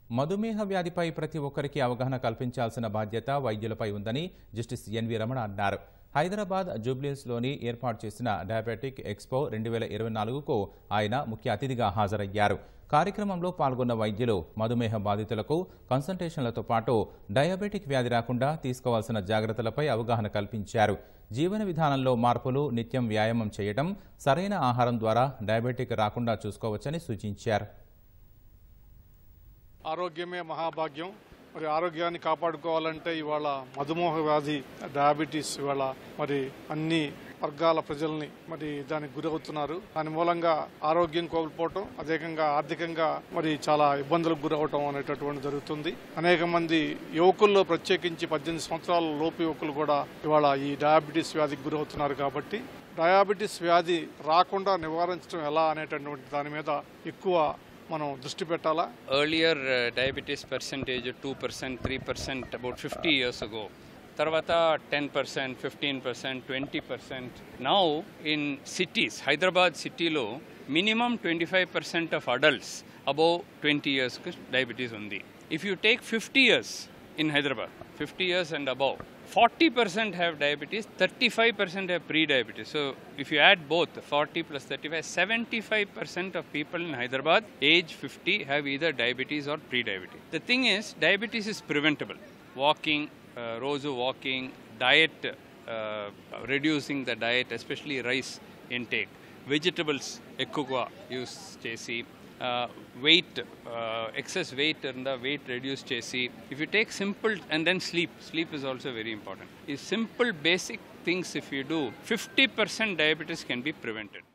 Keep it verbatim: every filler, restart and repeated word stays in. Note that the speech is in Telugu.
మధుమేహ వ్యాధిపై ప్రతి ఒక్కరికి అవగాహన కల్పించాల్సిన బాధ్యత వైద్యులపై ఉందని జస్టిస్ ఎన్వి రమణ అన్నారు. హైదరాబాద్ జూబ్లీహిల్స్లోని ఏర్పాటు చేసిన డయాబెటిక్ ఎక్స్పో రెండు వేల ఇరవై నాలుగుకు ఆయన ముఖ్య అతిథిగా హాజరయ్యారు. కార్యక్రమంలో పాల్గొన్న వైద్యులు మధుమేహ బాధితులకు కన్సల్టేషన్లతో పాటు డయాబెటిక్ వ్యాధి రాకుండా తీసుకోవాల్సిన జాగ్రత్తలపై అవగాహన కల్పించారు. జీవన విధానంలో మార్పులు, నిత్యం వ్యాయామం చేయడం, సరైన ఆహారం ద్వారా డయాబెటిక్ రాకుండా చూసుకోవచ్చని సూచించారు. ఆరోగ్యమే మహాభాగ్యం. మరి ఆరోగ్యాన్ని కాపాడుకోవాలంటే ఇవాళ మధుమేహ వ్యాధి, డయాబెటీస్ ఇవాళ మరి అన్ని వర్గాల ప్రజల్ని మరి దానికి గురవుతున్నారు. దాని మూలంగా ఆరోగ్యం కోల్పోవటం, అదేకంగా ఆర్థికంగా మరి చాలా ఇబ్బందులకు గురవటం అనేటటువంటి జరుగుతుంది. అనేక మంది యువకుల్లో ప్రత్యేకించి పద్దెనిమిది సంవత్సరాల లోపు యువకులు కూడా ఇవాళ ఈ డయాబెటీస్ వ్యాధికి గురవుతున్నారు. కాబట్టి డయాబెటీస్ వ్యాధి రాకుండా నివారించడం ఎలా అనేటటువంటి దాని మీద ఎక్కువ మనం దృష్టి పెట్టాలా. Earlier uh, diabetes percentage two percent, three percent about fifty years ago. తర్వాత ten percent, fifteen percent, twenty percent. Now in cities, Hyderabad city లో minimum twenty-five percent of adults above twenty years diabetes ఉంది. If you take fifty years in Hyderabad, fifty years and above, forty percent have diabetes, thirty-five percent have pre-diabetes. So if you add both, forty plus thirty-five, seventy-five percent of people in Hyderabad age fifty have either diabetes or pre-diabetes. The thing is, diabetes is preventable. Walking, uh, రోజు walking, diet, uh, reducing the diet, especially rice intake, vegetables ఎక్కువగా యూస్ చేసి, Uh, weight, uh, excess weight and the weight reduce chesi. If you take simple and then sleep, sleep is also very important. If simple basic things if you do, fifty percent diabetes can be prevented.